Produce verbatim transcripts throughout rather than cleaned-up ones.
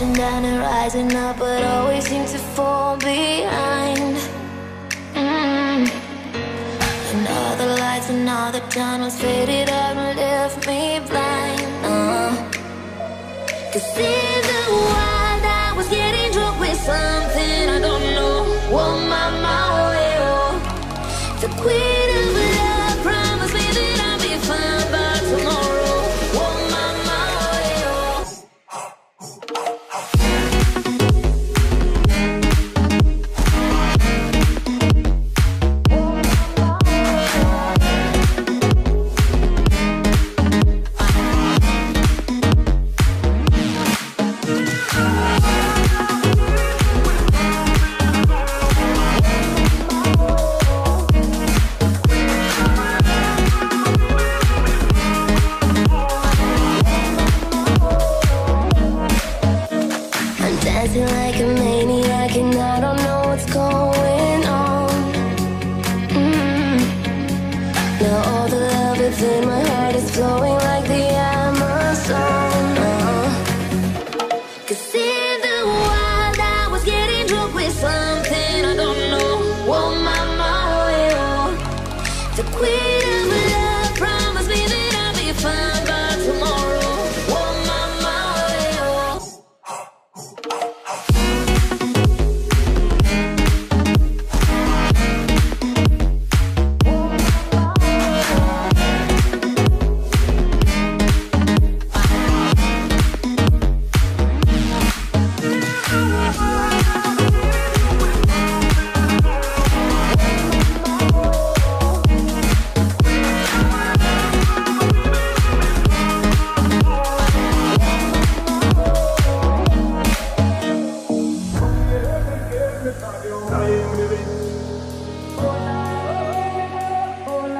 crashing down and rising up, but always seem to fall behind. mm. And all the lights and all the tunnels faded out and left me blind. uh. Cause in the wild I was getting drunk with something I don't know. Oh my, my, oh, oh. The queen of love promised me that I'll be fine by tomorrow. Oh my, my, oh, oh. Dancing like a maniac and I don't know what's going on. mm. Now all the love within my heart is flowing like the Amazon. uh. Cause in the wild I was getting drunk with something I don't know. Oh my, my, oh, oh. The queen of love promised me that I'll be fine by tomorrow. Oh my, my, oh, oh.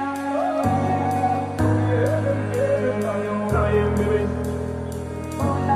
Baby.